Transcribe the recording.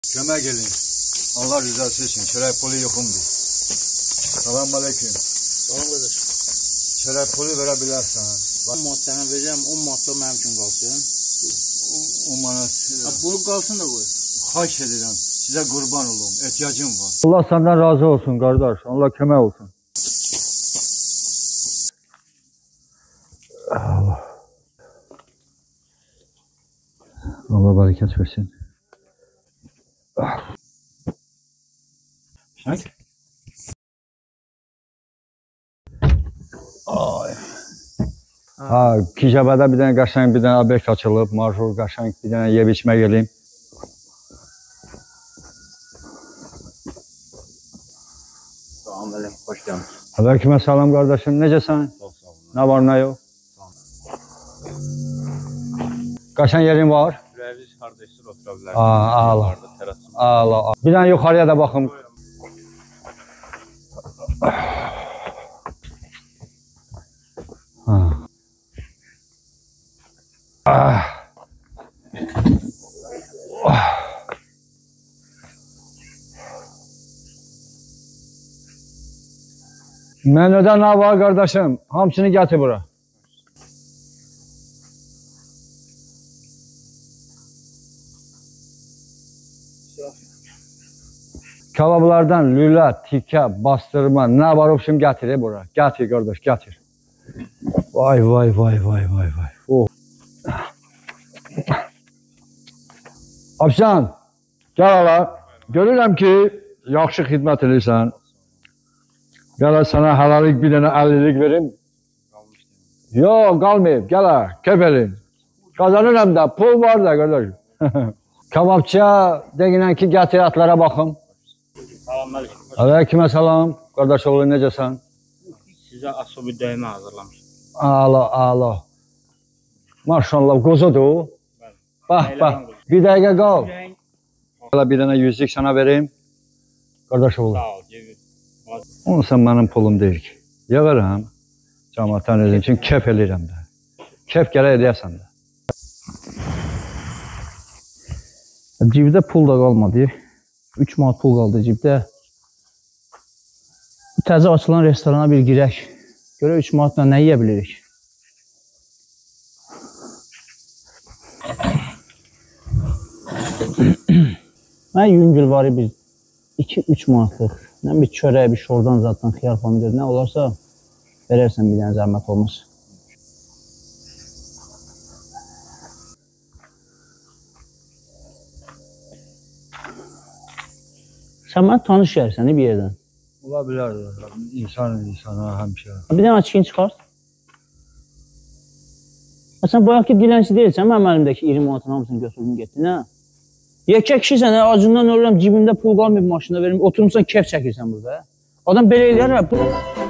Kömək edin. Allah rızası için. Çörək pulu yoxumdur. Salam aleyküm. Salam qardaş. Çörək pulu verə bilərsən. 10 manat sənə verəcəm, 10 manat da mənim üçün qalsın. 10 manat. Bunu qalsın da qoy. Xahiş edirəm. Sizə qurban olum. Ehtiyacım var. Allah senden razı olsun kardeş. Allah kömək olsun. Allah bereket versin. Şək? Ha, Kicəbədə bir dənə qəşəng bir dənə obyekt açılıb, marşrut qəşəng bir dənə yeyib içmək eləyim. Salam əleykum, xoş gəlmiş. Aleyküm salam qardaşım, necəsən? Çox sağ olun. Nə var, nə yox? Qəşəng yerin var? Rəviz qardaşlar otura bilər. Allah. Allah. Bir dənə yuxarıya da baxım. Menüdə nə var qardaşım? Hamısını gətir bura. Kebablardan lülə, tikə, bastırma, nə var opşum gətir bura. Gətir qardaş, gətir. Vay vay vay vay vay vay. Oh. Abşan, gəl ala. Görürəm ki, yaxşı xidmət edirsən. Gəl sənə həlalik bir dənə 50'lik verim. Yox, qalmayıb. Gəl, kef elin. Qazanıram da, pul var da qardaş. Kebabçıya deyinən ki, gətir atlara baxım. Salam əleykum. Aleyküm salam. Qardaş oğlu, necəsən? Sizə asıl bir döymə hazırlamışım. Allah. Maşallah, qozudur. Bax, bir dəqiqə qal. Bir dənə 100'lik sana vereyim. Qardaş oğlu. Sağ ol, cevir. Onu sən mənim pulum deyil ki. Yığıram. Cəmaatan edin üçün kef eləyirəm də. Kef gələ edəyəsən də. Cibdə pul da qalmadı. 3 manat pul qaldı cibdə. Təzə açılan restorana bir girək. Görə 3 manatla nə yeyə bilirik? Mən yüngül var bir 2-3 manatlıq. Mən bir çörək, bir şordan zaten xiyar pomidor nə olarsa verərsən bir dənə zəhmət olmaz. Sən mənə tanış gəlirsən bir yerdən. Ola bilər. İnsana həmişə. Bir dənə açıqın çıxart. Sən bayaq ki dilənçi deyilsən, mənim əlimdəki 20 manatın hamısını götürdün getdin, hə? Yekə kişisən, acından ölürəm, cibimdə pul qalmayıb maşına verim, oturmuşsan, kef çəkirsən burada. Adam belə eləyər,